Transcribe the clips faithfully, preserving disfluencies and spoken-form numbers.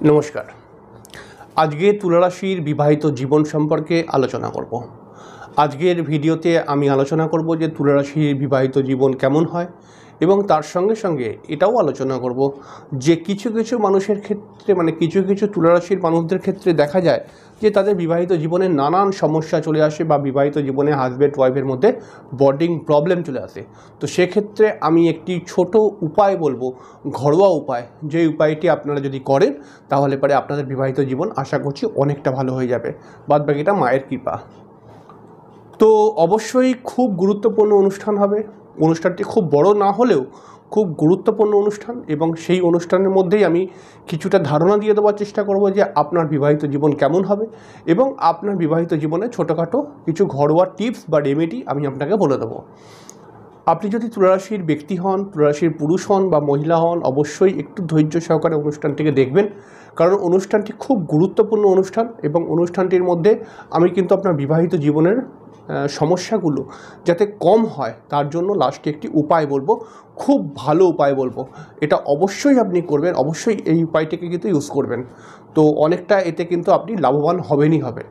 नमस्कार। आजके तुला राशिर विवाहित जीवन सम्पर्के आलोचना करब। आजकेर भिडियोते आमी आलोचना करब जे तुला राशिर विवाहित जीवन केमन हय এবং তার সঙ্গে সঙ্গে এটাও আলোচনা করব যে কিছু কিছু মানুষের ক্ষেত্রে মানে কিছু কিছু তুলা রাশির মানুষদের ক্ষেত্রে দেখা যায় যে তাদের বিবাহিত জীবনে নানান সমস্যা চলে আসে বা বিবাহিত জীবনে হাজব্যান্ড ওয়াইফের মধ্যে বন্ডিং প্রবলেম চলে আসে। তো সেক্ষেত্রে আমি একটি ছোট উপায় বলবো, ঘরোয়া উপায়, যে উপায়টি আপনারা যদি করেন তাহলে পরে আপনাদের বিবাহিত জীবন আশা করছি অনেকটা ভালো হয়ে যাবে, বাদ বাকিটা মায়ের কৃপা। তো অবশ্যই খুব গুরুত্বপূর্ণ অনুষ্ঠান হবে। অনুষ্ঠানটি খুব বড় না হলেও খুব গুরুত্বপূর্ণ অনুষ্ঠান এবং সেই অনুষ্ঠানের মধ্যেই আমি কিছুটা ধারণা দিয়ে দেওয়ার চেষ্টা করব যে আপনার বিবাহিত জীবন কেমন হবে এবং আপনার বিবাহিত জীবনে ছোটোখাটো কিছু ঘরোয়া টিপস বা রেমেডি আমি আপনাকে বলে দেবো। আপনি যদি তুলা রাশির ব্যক্তি হন, তুলা রাশির পুরুষ হন বা মহিলা হন, অবশ্যই একটু ধৈর্য সহকারে অনুষ্ঠানটিকে দেখবেন, কারণ অনুষ্ঠানটি খুব গুরুত্বপূর্ণ অনুষ্ঠান এবং অনুষ্ঠানটির মধ্যে আমি কিন্তু আপনার বিবাহিত জীবনের সমস্যাগুলো যাতে কম হয় তার জন্য লাস্টে একটি উপায় বলবো, খুব ভালো উপায় বলবো। এটা অবশ্যই আপনি করবেন, অবশ্যই এই উপায়টিকে কিন্তু ইউজ করবেন। তো অনেকটা এতে কিন্তু আপনি লাভবান হবেনই হবেন।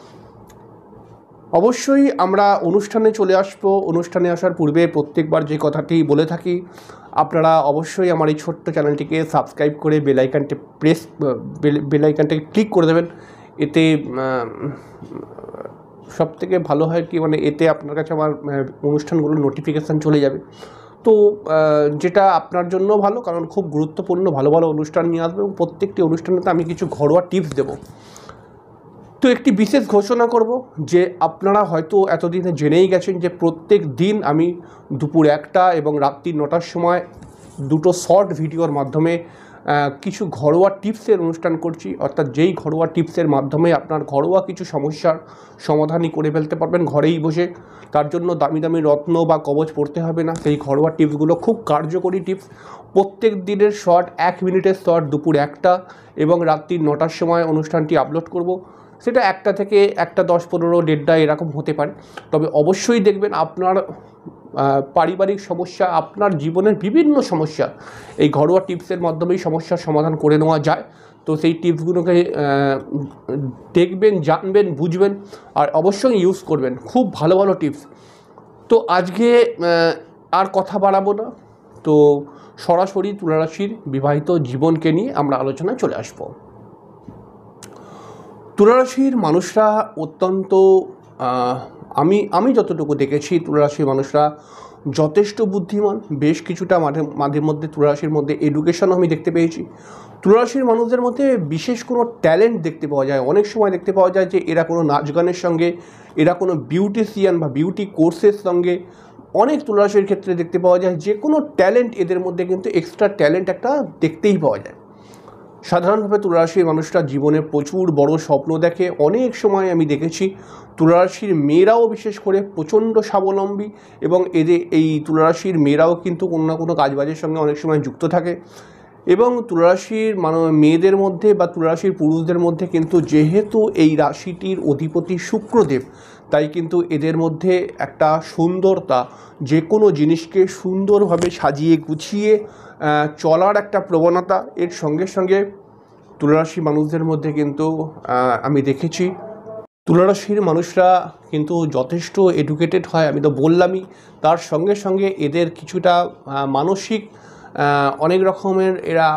অবশ্যই আমরা অনুষ্ঠানে চলে আসবো। অনুষ্ঠানে আসার পূর্বে প্রত্যেকবার যে কথাটি বলে থাকি, আপনারা অবশ্যই আমার এই ছোট্ট চ্যানেলটিকে সাবস্ক্রাইব করে বেল আইকনটি প্রেস বেল আইকনটাকে ক্লিক করে দেবেন। এতে সব থেকে ভালো হয় কি, মানে এতে আপনার কাছে আমার অনুষ্ঠানগুলোর নোটিফিকেশান চলে যাবে। তো যেটা আপনার জন্য ভালো, কারণ খুব গুরুত্বপূর্ণ ভালো ভালো অনুষ্ঠান নিয়ে আসবে এবং প্রত্যেকটি অনুষ্ঠানেতে আমি কিছু ঘরোয়া টিপস দেব। তো একটি বিশেষ ঘোষণা করব যে আপনারা হয়তো এতদিনে জেনেই গেছেন যে প্রত্যেক দিন আমি দুপুর একটা এবং রাত্রি নটার সময় দুটো শর্ট ভিডিওর মাধ্যমে কিছু ঘরোয়া টিপসের অনুষ্ঠান করছি। অর্থাৎ যেই ঘরোয়া টিপসের মাধ্যমে আপনার ঘরোয়া কিছু সমস্যার সমাধানই করে ফেলতে পারবেন ঘরেই বসে। তার জন্য দামি দামি রত্ন বা কবচ পড়তে হবে না। সেই ঘরোয়া টিপসগুলো খুব কার্যকরী টিপস। প্রত্যেক দিনের শর্ট এক মিনিটের শর্ট দুপুর একটা এবং রাত্রি নটার সময় অনুষ্ঠানটি আপলোড করব। সেটা একটা থেকে একটা দশ পনেরো দেড়টা এরকম হতে পারে। তবে অবশ্যই দেখবেন আপনার পারিবারিক সমস্যা, আপনার জীবনের বিভিন্ন সমস্যা এই ঘরোয়া টিপসের মাধ্যমেই সমস্যার সমাধান করে নেওয়া যায়। তো সেই টিপসগুলোকে দেখবেন, জানবেন, বুঝবেন আর অবশ্যই ইউজ করবেন। খুব ভালো ভালো টিপস। তো আজকে আর কথা বাড়াবো না, তো সরাসরি তুলা রাশির বিবাহিত জীবনকে নিয়ে আমরা আলোচনায় চলে আসব। তুলা রাশির মানুষরা অত্যন্ত আমি আমি যতটুকু দেখেছি তুলা রাশির মানুষরা যথেষ্ট বুদ্ধিমান। বেশ কিছুটা মাঝে মাঝে মধ্যে তুলা রাশির মধ্যে এডুকেশনও আমি দেখতে পেয়েছি। তুলা রাশির মানুষদের মধ্যে বিশেষ কোনো ট্যালেন্ট দেখতে পাওয়া যায়। অনেক সময় দেখতে পাওয়া যায় যে এরা কোনো নাচ গানের সঙ্গে, এরা কোনো বিউটিশিয়ান বা বিউটি কোর্সের সঙ্গে, অনেক তুলা রাশির ক্ষেত্রে দেখতে পাওয়া যায় যে কোনো ট্যালেন্ট এদের মধ্যে কিন্তু এক্সট্রা ট্যালেন্ট একটা দেখতেই পাওয়া যায়। সাধারণভাবে তুলা রাশির মানুষরা জীবনে প্রচুর বড় স্বপ্ন দেখে। অনেক সময় আমি দেখেছি তুলা রাশির মেয়েরাও বিশেষ করে প্রচণ্ড স্বাবলম্বী এবং এদের এই তুলা রাশির মেয়েরাও কিন্তু কোনো না কোনো কাজবাজের সঙ্গে অনেক সময় যুক্ত থাকে এবং তুলা রাশির মানে মেয়েদের মধ্যে বা তুলা রাশির পুরুষদের মধ্যে কিন্তু যেহেতু এই রাশিটির অধিপতি শুক্রদেব, তাই কিন্তু এদের মধ্যে একটা সুন্দরতা, যে কোনো জিনিসকে সুন্দরভাবে সাজিয়ে গুছিয়ে চলার একটা প্রবণতা এর সঙ্গে সঙ্গে তুলা রাশির মানুষদের মধ্যে কিন্তু আমি দেখেছি। তুলা রাশির মানুষরা কিন্তু যথেষ্ট এডুকেটেড হয়, আমি তো বললামই। তার সঙ্গে সঙ্গে এদের কিছুটা মানসিক অনেক রকমের, এরা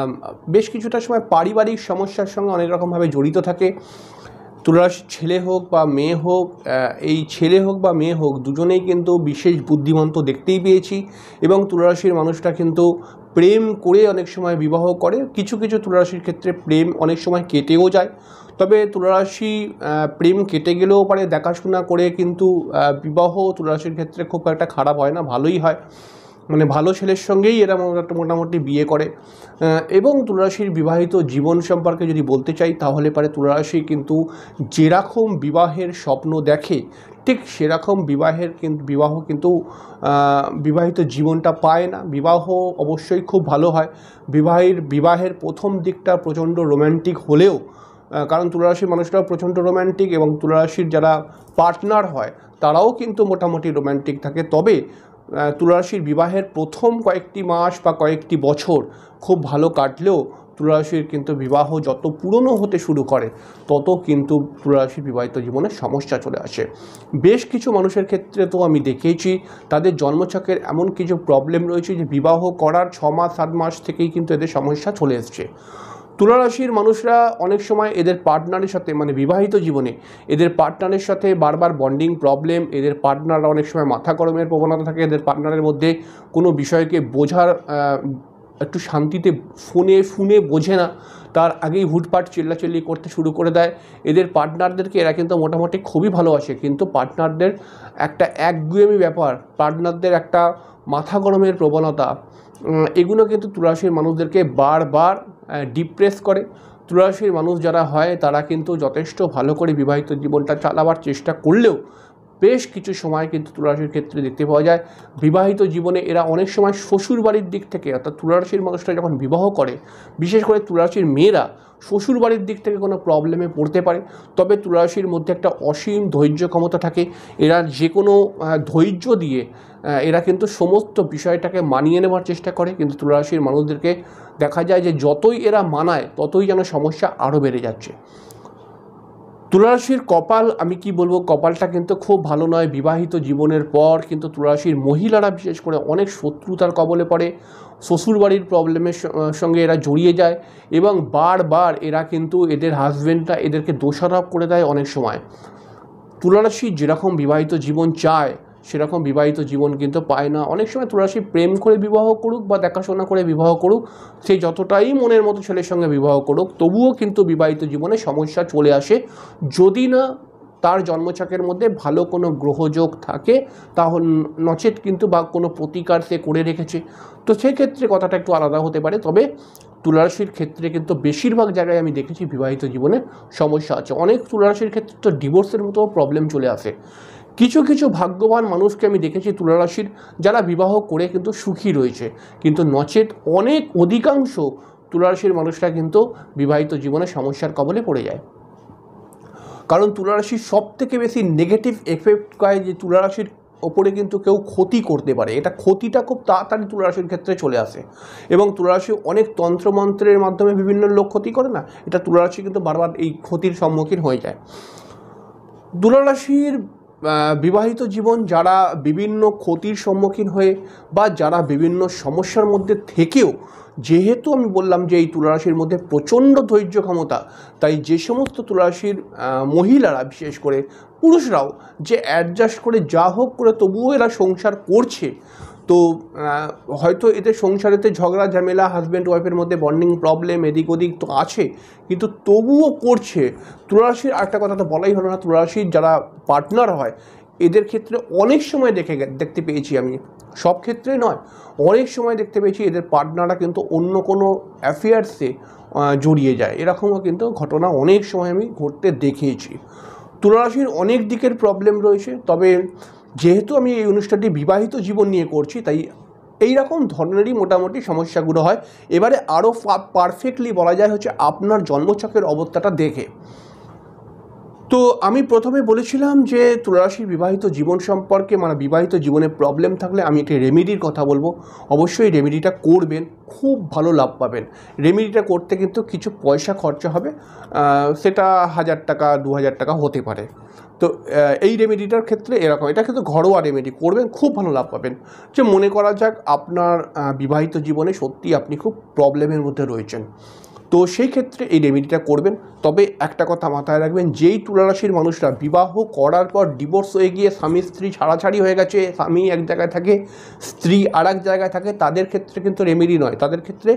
বেশ কিছুটা সময় পারিবারিক সমস্যার সঙ্গে অনেক রকমভাবে জড়িত থাকে। তুলা রাশির ছেলে হোক বা মেয়ে হোক, এই ছেলে হোক বা মেয়ে হোক দুজনেই কিন্তু বিশেষ বুদ্ধিমন্ত দেখতেই পেয়েছি এবং তুলা রাশির মানুষরা কিন্তু প্রেম করে অনেক সময় বিবাহ করে। কিছু কিছু তুলা রাশির ক্ষেত্রে প্রেম অনেক সময় কেটেও যায়। তবে তুলা রাশি প্রেম কেটে গেলেও পারে দেখাশোনা করে কিন্তু বিবাহ তুলা রাশির ক্ষেত্রে খুব একটা খারাপ হয় না, ভালোই হয়। মানে ভালো ছেলের সঙ্গেই এরা মোটামুটি বিয়ে করে। এবং তুলা রাশির বিবাহিত জীবন সম্পর্কে যদি বলতে চাই তাহলে পারে তুলা রাশি কিন্তু যেরকম বিবাহের স্বপ্ন দেখে ঠিক সেরকম বিবাহের কিন্তু বিবাহ কিন্তু বিবাহিত জীবনটা পায় না। বিবাহ অবশ্যই খুব ভালো হয়। বিবাহের বিবাহের প্রথম দিকটা প্রচণ্ড রোম্যান্টিক হলেও, কারণ তুলা রাশির মানুষরাও প্রচণ্ড রোম্যান্টিক এবং তুলা রাশির যারা পার্টনার হয় তারাও কিন্তু মোটামুটি রোম্যান্টিক থাকে। তবে তুলা রাশির বিবাহের প্রথম কয়েকটি মাস বা কয়েকটি বছর খুব ভালো কাটলেও তুলা রাশির কিন্তু বিবাহ যত পুরনো হতে শুরু করে তত কিন্তু তুলা রাশির বিবাহিত জীবনে সমস্যা চলে আসে। বেশ কিছু মানুষের ক্ষেত্রে তো আমি দেখেছি তাদের জন্মছকের এমন কিছু প্রবলেম রয়েছে যে বিবাহ করার ছ মাস সাত মাস থেকেই কিন্তু এদের সমস্যা চলে এসছে। তুলা রাশির মানুষরা অনেক সময় এদের পার্টনারের সাথে মানে বিবাহিত জীবনে এদের পার্টনারের সাথে বারবার বন্ডিং প্রবলেম, এদের পার্টনাররা অনেক সময় মাথা গরমের প্রবণতা থাকে, এদের পার্টনারের মধ্যে কোনো বিষয়কে বোঝার একটু শান্তিতে ফোনে ফোনে বোঝে না, তার আগেই হুটপাট চিল্লাচিল্লি করতে শুরু করে দেয়। এদের পার্টনারদেরকে এরা কিন্তু মোটামুটি খুবই ভালোবাসে, কিন্তু পার্টনারদের একটা একগুয়েমি ব্যাপার, পার্টনারদের একটা মাথা গরমের প্রবণতা, এগুলো কিন্তু তুলা রাশির মানুষদেরকে বারবার ডিপ্রেস করে। তুলা রাশির মানুষ যারা হয় তারা কিন্তু যথেষ্ট ভালো করে বিবাহিত জীবনটা চালাবার চেষ্টা করলেও বেশ কিছু সময় কিন্তু তুলা রাশির ক্ষেত্রে দেখতে পাওয়া যায় বিবাহিত জীবনে এরা অনেক সময় শ্বশুর বাড়ির দিক থেকে, অর্থাৎ তুলা রাশির মানুষরা যখন বিবাহ করে, বিশেষ করে তুলা রাশির মেয়েরা শ্বশুর বাড়ির দিক থেকে কোনো প্রবলেমে পড়তে পারে। তবে তুলা রাশির মধ্যে একটা অসীম ধৈর্য ক্ষমতা থাকে, এরা যে কোনো ধৈর্য দিয়ে এরা কিন্তু সমস্ত বিষয়টাকে মানিয়ে নেওয়ার চেষ্টা করে, কিন্তু তুলা রাশির মানুষদেরকে দেখা যায় যে যতই এরা মানায় ততই যেন সমস্যা আরও বেড়ে যাচ্ছে। তুলা রাশির কপাল আমি কি বলবো, কপালটা কিন্তু খুব ভালো নয়। বিবাহিত জীবনের পর কিন্তু তুলা রাশির মহিলারা বিশেষ করে অনেক শত্রুতার কবলে পড়ে, শ্বশুরবাড়ির প্রবলেমের সঙ্গে এরা জড়িয়ে যায় এবং বারবার এরা কিন্তু এদের হাজব্যান্ডরা এদেরকে দোষারোপ করে দেয়। অনেক সময় তুলা রাশি যেরকম বিবাহিত জীবন চায় সেরকম বিবাহিত জীবন কিন্তু পায় না। অনেক সময় তুলা রাশি প্রেম করে বিবাহ করুক বা দেখাশোনা করে বিবাহ করুক, সে যতটাই মনের মতো ছেলের সঙ্গে বিবাহ করুক, তবুও কিন্তু বিবাহিত জীবনে সমস্যা চলে আসে যদি না তার জন্মছকের মধ্যে ভালো কোনো গ্রহযোগ থাকে, তাহলে নচেত কিন্তু বা কোনো প্রতিকার সে করে রেখেছে, তো সেক্ষেত্রে কথাটা একটু আলাদা হতে পারে। তবে তুলা রাশির ক্ষেত্রে কিন্তু বেশিরভাগ জায়গায় আমি দেখেছি বিবাহিত জীবনে সমস্যা আছে। অনেক তুলা রাশির ক্ষেত্রে তো ডিভোর্সের মতো প্রবলেম চলে আসে। কিছু কিছু ভাগ্যবান মানুষকে আমি দেখেছি তুলা রাশির যারা বিবাহ করে কিন্তু সুখী রয়েছে, কিন্তু নচেত অনেক অধিকাংশ তুলা রাশির মানুষরা কিন্তু বিবাহিত জীবনে সমস্যার কবলে পড়ে যায়। কারণ তুলা রাশির সব থেকে বেশি নেগেটিভ এফেক্ট করে যে তুলা রাশির ওপরে কিন্তু কেউ ক্ষতি করতে পারে, এটা ক্ষতিটা খুব তাড়াতাড়ি তুলা রাশির ক্ষেত্রে চলে আসে এবং তুলা রাশি অনেক তন্ত্রমন্ত্রের মাধ্যমে বিভিন্ন লোক ক্ষতি করে না, এটা তুলা রাশি কিন্তু বারবার এই ক্ষতির সম্মুখীন হয়ে যায়। তুলা রাশির বিবাহিত জীবন যারা বিভিন্ন ক্ষতির সম্মুখীন হয়ে বা যারা বিভিন্ন সমস্যার মধ্যে থেকেও, যেহেতু আমি বললাম যে এই তুলা রাশির মধ্যে প্রচণ্ড ধৈর্য ক্ষমতা, তাই যে সমস্ত তুলা রাশির মহিলারা বিশেষ করে পুরুষরাও যে অ্যাডজাস্ট করে যা হোক করে তবুও এরা সংসার করছে, তো হয়তো এতে সংসারেতে ঝগড়া ঝামেলা, হাজব্যান্ড ওয়াইফের মধ্যে বন্ডিং প্রবলেম এদিক ওদিক তো আছে, কিন্তু তবুও করছে। তুলা রাশির আরেকটা কথা তো বলাই হলো না, তুলা রাশির যারা পার্টনার হয় এদের ক্ষেত্রে অনেক সময় দেখে দেখতে পেয়েছি আমি, সব ক্ষেত্রে নয়, অনেক সময় দেখতে পেয়েছি এদের পার্টনাররা কিন্তু অন্য কোনো অ্যাফেয়ার্সে জড়িয়ে যায়, এরকমও কিন্তু ঘটনা অনেক সময় আমি ঘটতে দেখেছি। তুলা রাশির অনেক দিকের প্রবলেম রয়েছে, তবে যেহেতু আমি এই অনুষ্ঠানটি বিবাহিত জীবন নিয়ে করছি তাই এই রকম ধরনেরই মোটামুটি সমস্যাগুলো হয়। এবারে আরও পারফেক্টলি বলা যায় হচ্ছে আপনার জন্মছকের অবস্থাটা দেখে। তো আমি প্রথমে বলেছিলাম যে তুলা রাশির বিবাহিত জীবন সম্পর্কে, মানে বিবাহিত জীবনে প্রবলেম থাকলে আমি একটি রেমেডির কথা বলবো, অবশ্যই রেমেডিটা করবেন, খুব ভালো লাভ পাবেন। রেমেডিটা করতে কিন্তু কিছু পয়সা খরচা হবে, সেটা হাজার টাকা দু হাজার টাকা হতে পারে। তো এই রেমেডিটার ক্ষেত্রে এরকম, এটা কিন্তু ঘরোয়া রেমেডি, করবেন খুব ভালো লাভ পাবেন। যে মনে করা যাক আপনার বিবাহিত জীবনে সত্যি আপনি খুব প্রবলেমের মধ্যে রয়েছেন, তো সেই ক্ষেত্রে এই রেমেডিটা করবেন। তবে একটা কথা মাথায় রাখবেন, যেই তুলা রাশির মানুষরা বিবাহ করার পর ডিভোর্স হয়ে গিয়ে স্বামী স্ত্রী ছাড়াছাড়ি হয়ে গেছে, স্বামী এক জায়গায় থাকে স্ত্রী আর এক জায়গায় থাকে, তাদের ক্ষেত্রে কিন্তু রেমেডি নয়, তাদের ক্ষেত্রে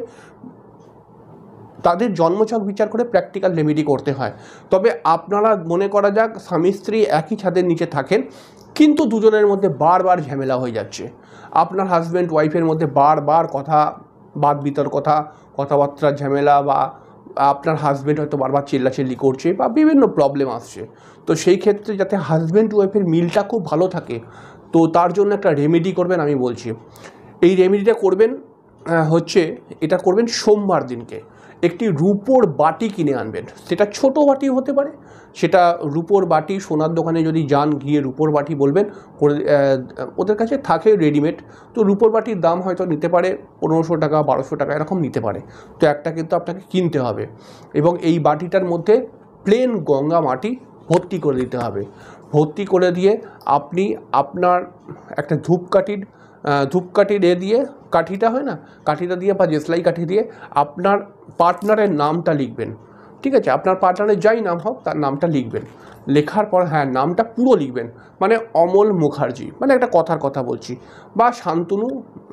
তাদের জন্মছক বিচার করে প্র্যাকটিক্যাল রেমেডি করতে হয়। তবে আপনারা মনে করা যাক স্বামী স্ত্রী একই ছাদের নিচে থাকেন, কিন্তু দুজনের মধ্যে বারবার ঝামেলা হয়ে যাচ্ছে, আপনার হাজব্যান্ড ওয়াইফের মধ্যে বারবার কথা বাদ বিতর কথা কথাবার্তার ঝামেলা, বা আপনার হাজব্যান্ড হয়তো বারবার চিল্লাচিল্লি করছে বা বিভিন্ন প্রবলেম আসছে, তো সেই ক্ষেত্রে যাতে হাজব্যান্ড ওয়াইফের মিলটা খুব ভালো থাকে, তো তার জন্য একটা রেমেডি করবেন। আমি বলছি এই রেমেডিটা করবেন হচ্ছে, এটা করবেন সোমবার দিনকে, একটি রূপোর বাটি কিনে আনবেন। সেটা ছোট বাটি হতে পারে, সেটা রূপোর বাটি সোনার দোকানে যদি যান গিয়ে রূপোর বাটি বলবেন, করে ওদের কাছে থাকে রেডিমেড। তো রূপোর বাটির দাম হয়তো নিতে পারে পনেরোশো টাকা বারোশো টাকা এরকম নিতে পারে। তো একটা কিন্তু আপনাকে কিনতে হবে এবং এই বাটিটার মধ্যে প্লেন গঙ্গা মাটি ভর্তি করে দিতে হবে। ভর্তি করে দিয়ে আপনি আপনার একটা ধূপকাঠির ধূপকাঠি এ দিয়ে, কাঠিটা হয় না, কাঠিটা দিয়ে বা দেশলাই কাঠি দিয়ে আপনার পার্টনারের নামটা লিখবেন। ঠিক আছে, আপনার পার্টনারের যাই নাম হোক তার নামটা লিখবেন। লেখার পর হ্যাঁ নামটা পুরো লিখবেন, মানে অমল মুখার্জি, মানে একটা কথার কথা বলছি, বা শান্তনু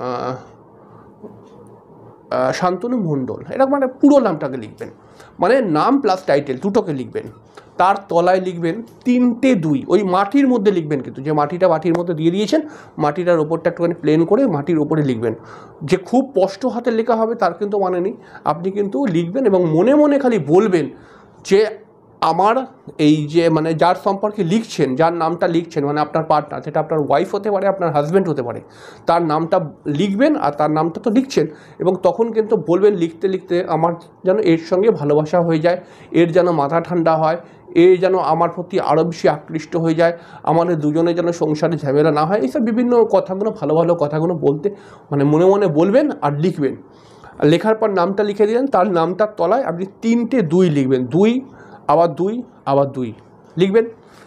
শান্তনু মণ্ডল, এরকম মানে পুরো নামটাকে লিখবেন, মানে নাম প্লাস টাইটেল দুটোকে লিখবেন। তার তলায় লিখবেন তিনটে দুই, ওই মাটির মধ্যে লিখবেন, কিন্তু যে মাটিটা মাটির মধ্যে দিয়ে দিয়েছেন মাটিটার ওপরটা একটুখানি প্লেন করে মাটির ওপরে লিখবেন। যে খুব স্পষ্ট হাতে লেখা হবে তার কিন্তু মানে নেই, আপনি কিন্তু লিখবেন এবং মনে মনে খালি বলবেন যে আমার এই যে মানে যার সম্পর্কে লিখছেন, যার নামটা লিখছেন, মানে আপনার পার্টনার, সেটা আপনার ওয়াইফ হতে পারে, আপনার হাজব্যান্ড হতে পারে, তার নামটা লিখবেন। আর তার নামটা তো লিখছেন এবং তখন কিন্তু বলবেন লিখতে লিখতে আমার যেন এর সঙ্গে ভালোবাসা হয়ে যায়, এর যেন মাথা ঠান্ডা হয়, এ যেন আমার প্রতি আরও বেশি আকৃষ্ট হয়ে যায়, আমাদের দুজনে যেন সংসারে ঝামেলা না হয়, এইসব বিভিন্ন কথাগুলো ভালো ভালো কথাগুলো বলতে মানে মনে মনে বলবেন আর লিখবেন। লেখার পর নামটা লিখে দিলেন, তার নামটার তলায় আপনি তিনটে দুই লিখবেন, দুই আবার দুই আবার দুই লিখবেন।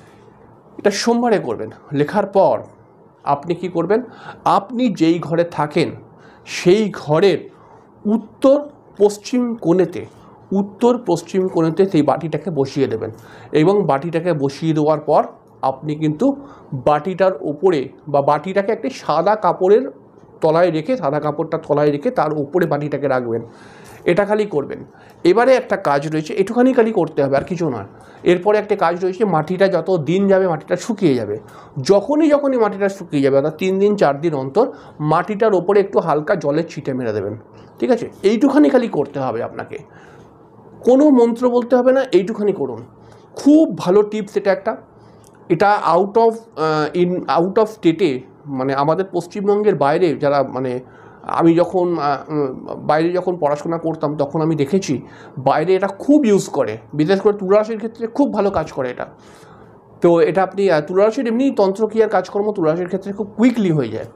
এটা সোমবারে করবেন। লেখার পর আপনি কি করবেন, আপনি যেই ঘরে থাকেন সেই ঘরের উত্তর পশ্চিম কোণেতে উত্তর পশ্চিম কোণেতে সেই বাটিটাকে বসিয়ে দেবেন এবং বাটিটাকে বসিয়ে দেওয়ার পর আপনি কিন্তু বাটিটার ওপরে বা বাটিটাকে একটি সাদা কাপড়ের তলায় রেখে, সাদা কাপড়টা তলায় রেখে তার উপরে বাটিটাকে রাখবেন। এটা খালি করবেন। এবারে একটা কাজ রয়েছে, একটুখানি খালি করতে হবে আর কিছু নয়। এরপরে একটা কাজ রয়েছে, মাটিটা যত দিন যাবে মাটিটা শুকিয়ে যাবে। যখনই যখনই মাটিটা শুকিয়ে যাবে, অর্থাৎ তিন দিন চার দিন অন্তর মাটিটার ওপরে একটু হালকা জলের ছিটে মেরে দেবেন। ঠিক আছে, এইটুখানি খালি করতে হবে আপনাকে, কোনো মন্ত্র বলতে হবে না, এইটুখানি করুন। খুব ভালো টিপস এটা একটা। এটা out of in out of স্টেটে, মানে আমাদের পশ্চিমবঙ্গের বাইরে যারা, মানে আমি যখন বাইরে যখন পড়াশোনা করতাম তখন আমি দেখেছি বাইরে এটা খুব ইউজ করে, বিশেষ করে তুলারাশির ক্ষেত্রে খুব ভালো কাজ করে এটা। তো এটা আপনি তুলারাশির এমনি তন্ত্রক্রিয়ার কাজকর্ম তুলারাশির ক্ষেত্রে খুব কুইকলি হয়ে যায়।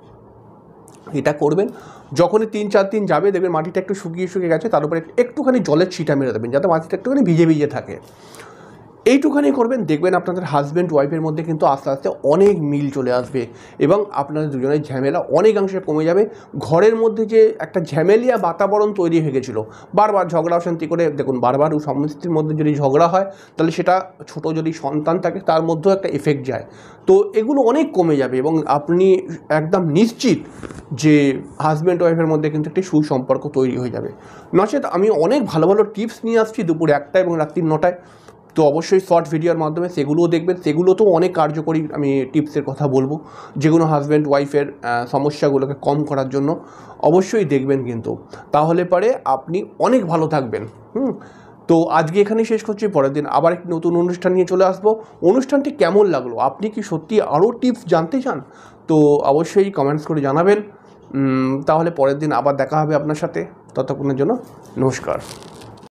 এটা করবেন, যখনই তিন চার দিন যাবে দেখবেন মাটিটা একটু শুকিয়ে শুকিয়ে গেছে, তার উপরে একটুখানি জলের ছিটা মেরে দেবেন যাতে মাটিটা একটুখানি ভিজে ভিজে থাকে। এইটুখানি করবেন, দেখবেন আপনাদের হাজব্যান্ড ওয়াইফের মধ্যে কিন্তু আস্তে আস্তে অনেক মিল চলে আসবে এবং আপনাদের দুজনের ঝামেলা অনেকাংশে কমে যাবে। ঘরের মধ্যে যে একটা ঝামেলিয়া বাতাবরণ তৈরি হয়ে গেছিলো, বারবার ঝগড়া অশান্তি করে, দেখুন বারবার স্বামী স্ত্রীর মধ্যে যদি ঝগড়া হয় তাহলে সেটা ছোট যদি সন্তান থাকে তার মধ্যেও একটা এফেক্ট যায়। তো এগুলো অনেক কমে যাবে এবং আপনি একদম নিশ্চিত যে হাজব্যান্ড ওয়াইফের মধ্যে কিন্তু একটি সুসম্পর্ক তৈরি হয়ে যাবে। নচেত আমি অনেক ভালো ভালো টিপস নিয়ে আসছি দুপুর একটা এবং রাত্রি নটায়, তো অবশ্যই শর্ট ভিডিওর মাধ্যমে সেগুলোও দেখবেন। সেগুলোতেও অনেক কার্যকরী আমি টিপসের কথা বলবো, যেগুলো হাজব্যান্ড ওয়াইফের সমস্যাগুলোকে কম করার জন্য অবশ্যই দেখবেন কিন্তু, তাহলে পরে আপনি অনেক ভালো থাকবেন। হুম তো আজকে এখানেই শেষ করছি, পরের দিন আবার একটি নতুন অনুষ্ঠান নিয়ে চলে আসবো। অনুষ্ঠানটি কেমন লাগলো, আপনি কি সত্যি আরও টিপস জানতে চান, তো অবশ্যই কমেন্টস করে জানাবেন। তাহলে পরের দিন আবার দেখা হবে আপনার সাথে, ততক্ষণের জন্য নমস্কার।